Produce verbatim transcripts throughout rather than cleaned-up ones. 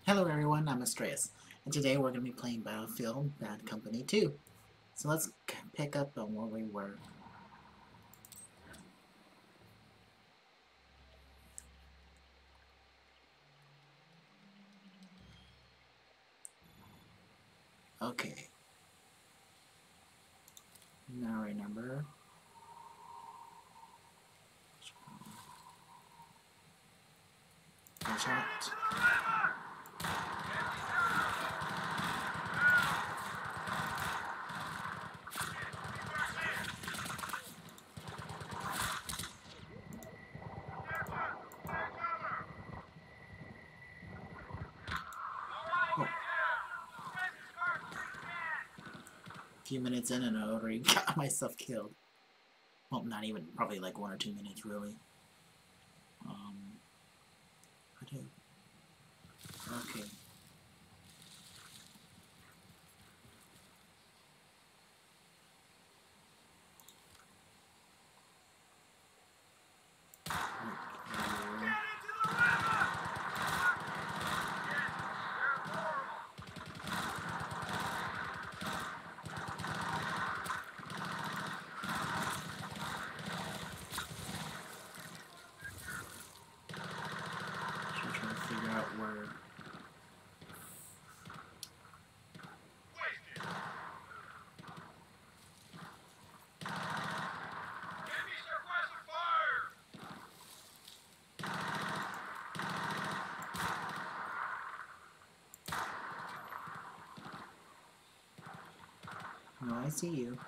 Hello everyone, I'm Astreus, and today we're going to be playing Battlefield Bad Company two. So let's pick up on where we were. Okay. Now remember. Watch out. Oh. A few minutes in and I already got myself killed. Well, not even, probably like one or two minutes really. Um, I do. Okay. Just trying to figure out where. No, I see you.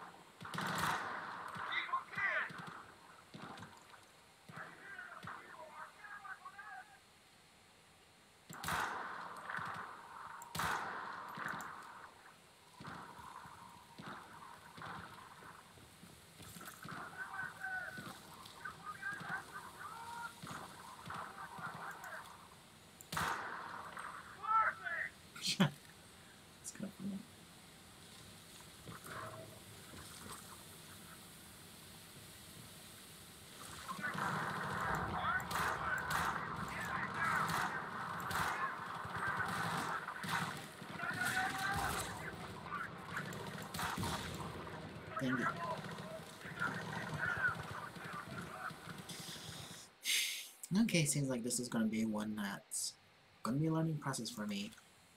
It's kind of funny. Dang it. Okay, seems like this is going to be one that's going to be a learning process for me.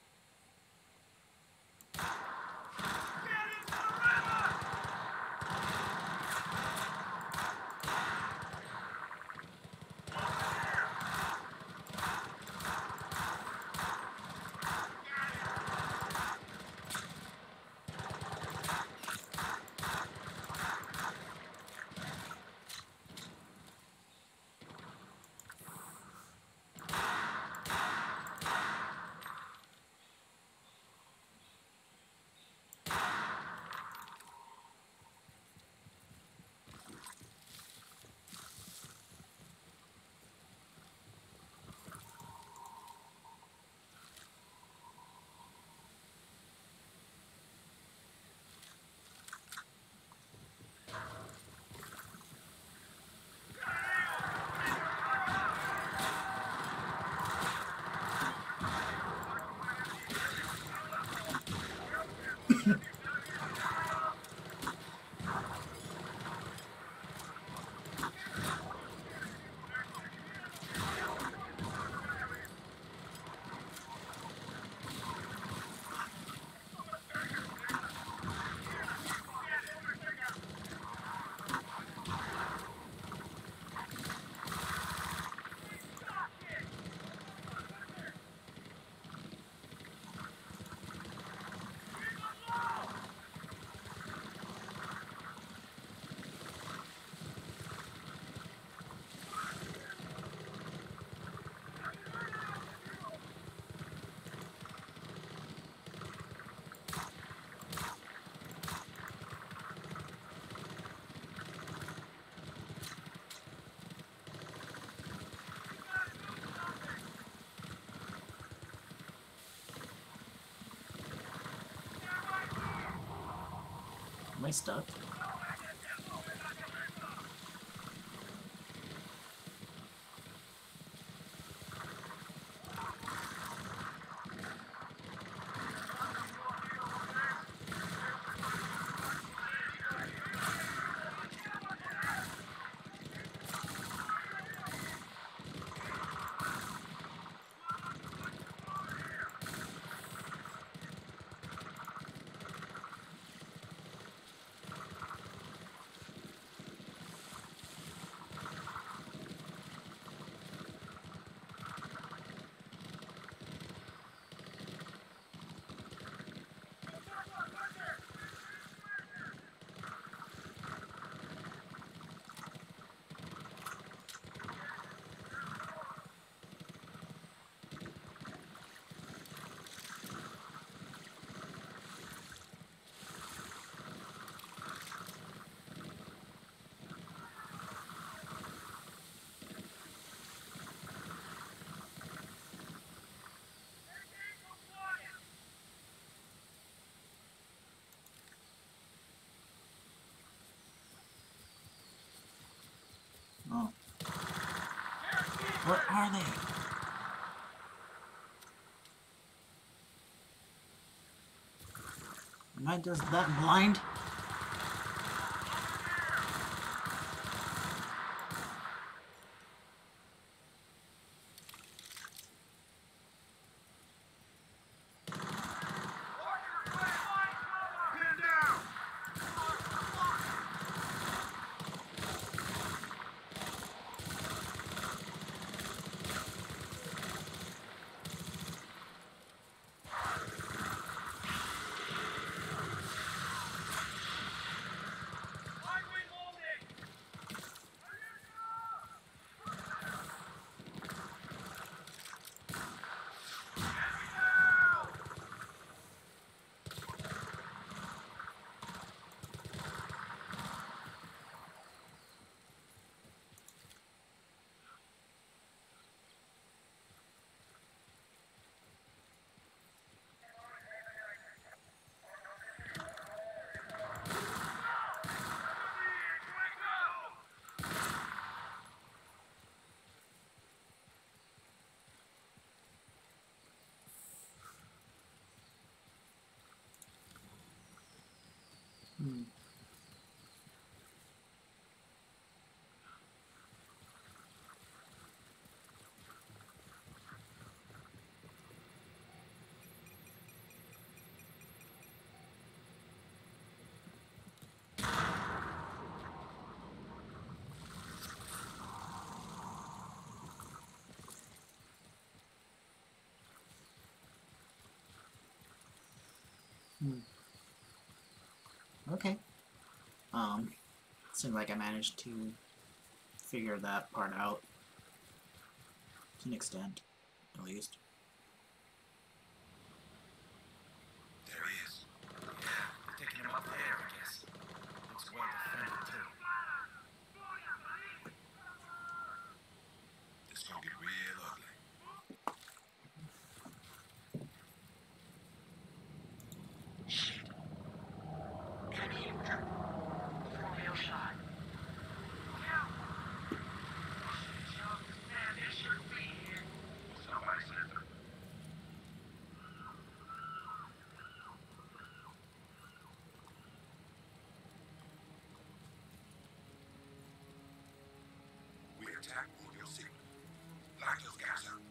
Am I stuck? What are they? Am I just that blind? Hmm. Hmm. Okay. Um, seems like I managed to figure that part out to an extent, at least. There he is. Yeah, they're taking him up there, I guess. Looks well defended, too. This gonna get real ugly. Shit. Enemy in trouble. Four-wheel shot. Look out! Man, there shouldn't be here. Somebody said them. We attack Moville City. Lock those guys up.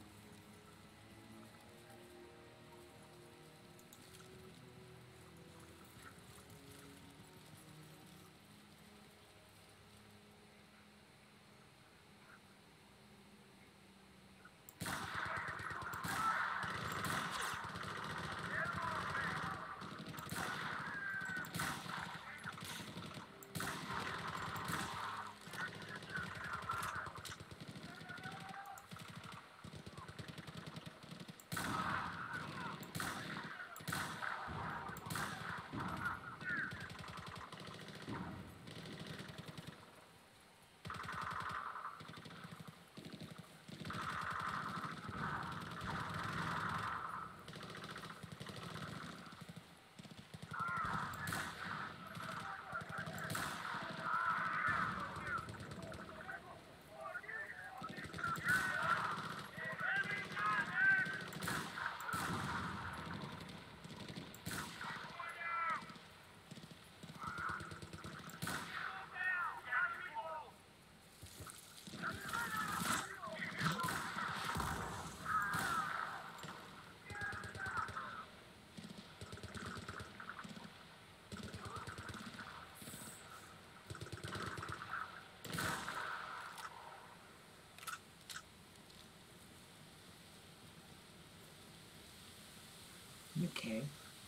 Okay.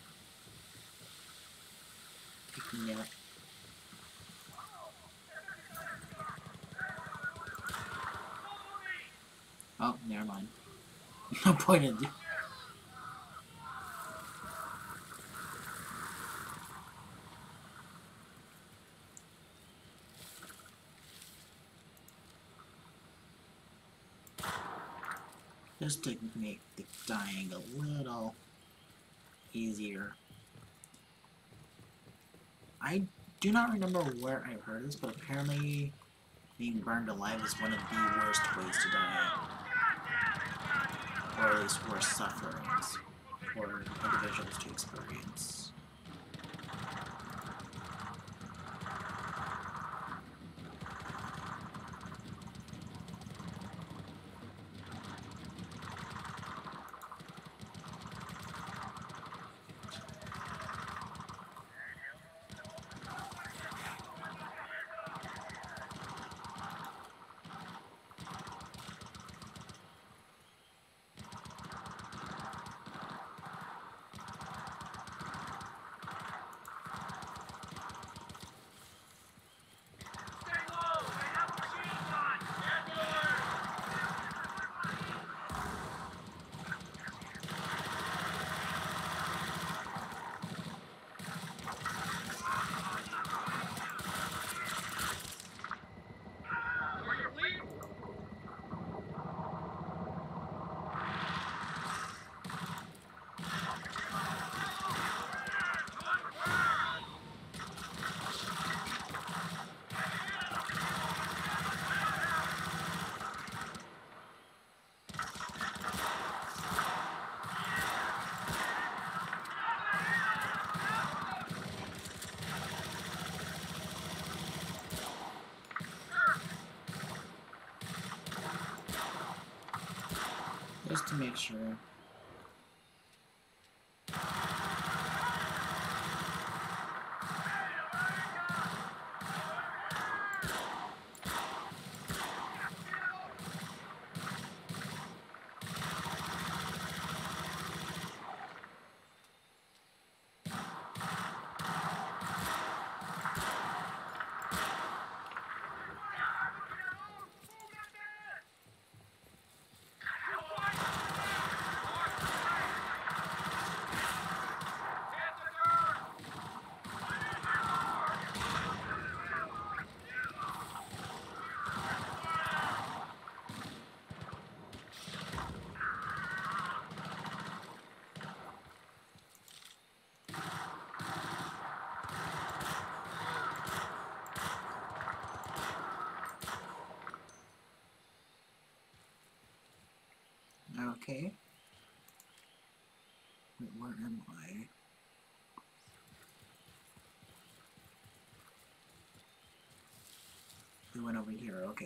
Picking up. Oh, never mind. No point in. Just to make the dying a little easier. I do not remember where I heard this, but apparently being burned alive is one of the worst ways to die. or at least worse sufferings for individuals to experience. Just to make sure. Okay. Wait, where am I? We went over here, okay.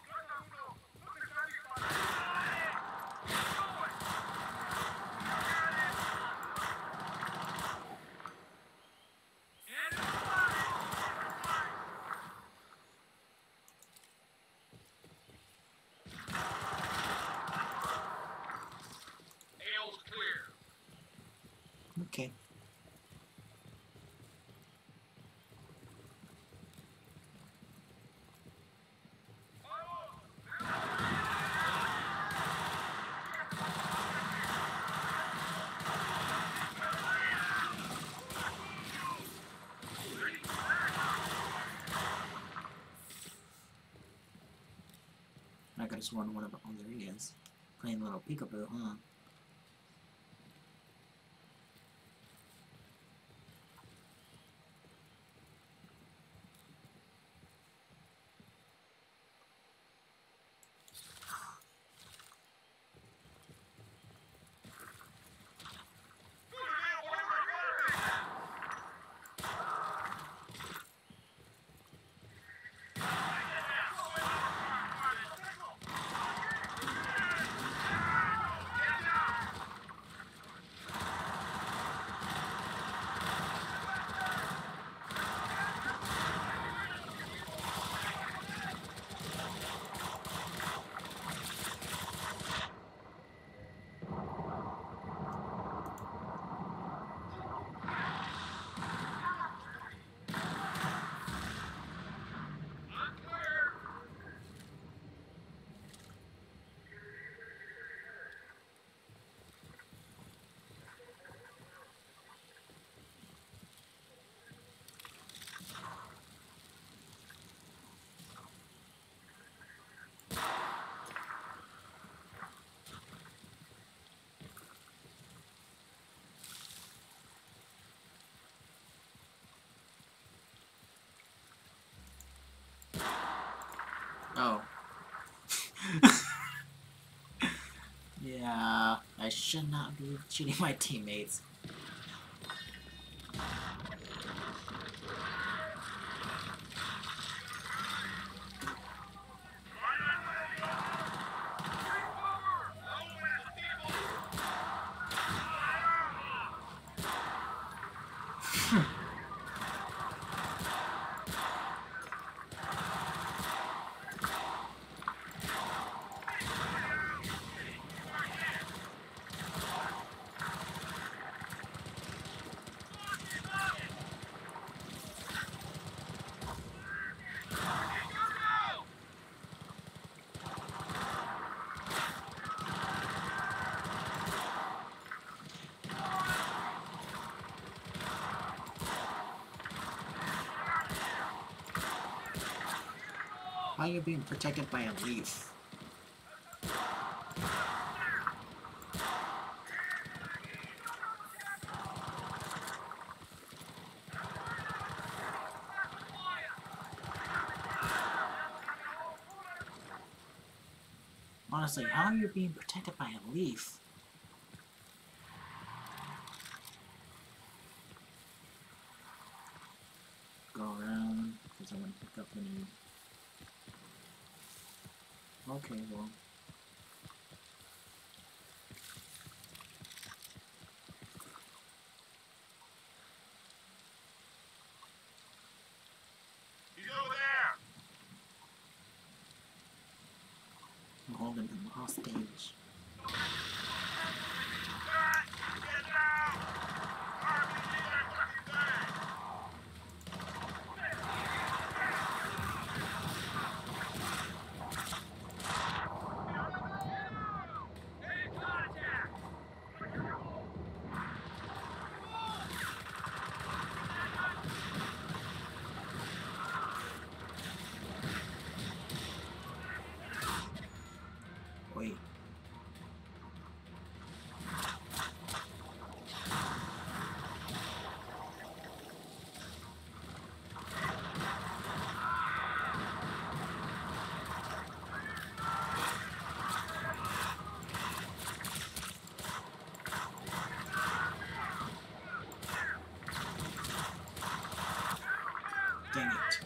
Okay. I could have sworn one of the, oh, there he is. Playing a little peekaboo, huh? Oh. Yeah. I should not be shooting my teammates. Why are you being protected by a leaf? Honestly, how are you being protected by a leaf? Go around, because I want to pick up any... Okay, well... He's over there! I'm holding him hostage. Get down! R P G that fucking thing! Any contact! Wait. Dang it.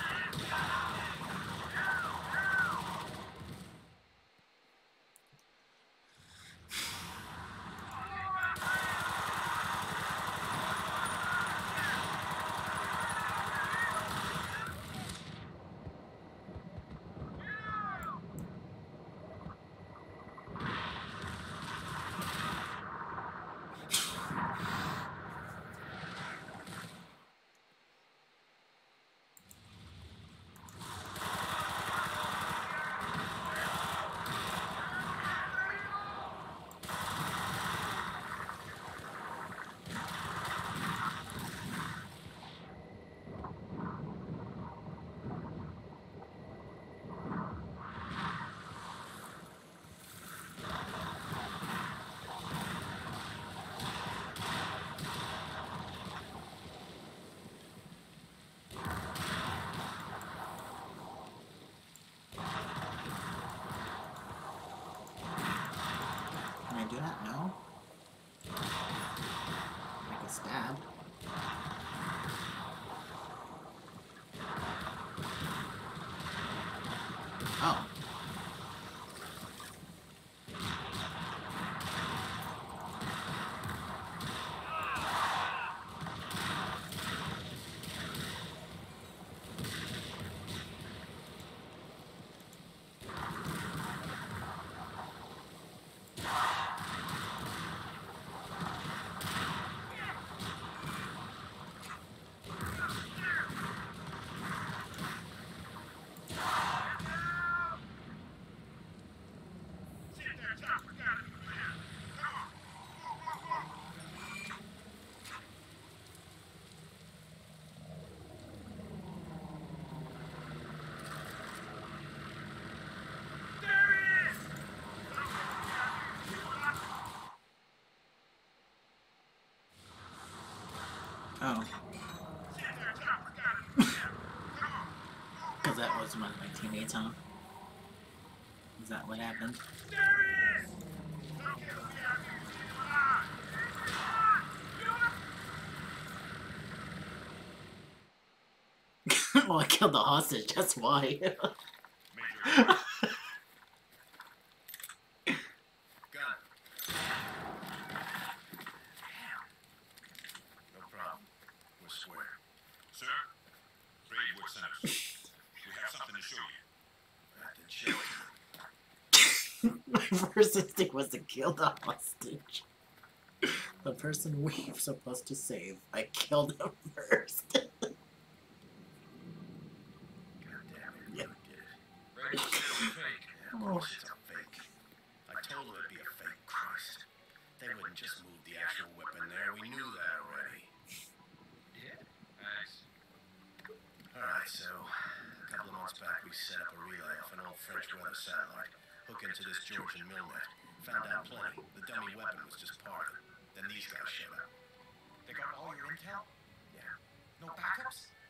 Can I do that? No? I can stab. Oh. Sit there, Chopper. Gotta be clear. Come on. Move, move, move. There he is! Oh. Sit there, Chopper. Gotta be clear. Come on. Because that was one of my teammates, huh? Is that what happened? There he is! Don't get me out of here. Well, I killed the hostage, that's why. Major. Gun. Damn. No problem. We're square. Sir, Braidwood sent us. We have something to show you. Right, then show it to me. My first instinct was to kill the hostage. The person we were supposed to save. I killed him first. God damn it. Yeah. I get it. Braidwood said it was fake. Yeah, of course it's a fake. I told her it'd be a fake. Christ. They wouldn't just move the actual weapon there. We knew that already. Yeah, nice. Alright, so a couple of months back we set up a relay off an old French weather satellite, hook into this Georgian millnet. Found out plenty. The dummy weapon was just part of it. Then these guys showed up. They got all your intel? Yeah. No backups?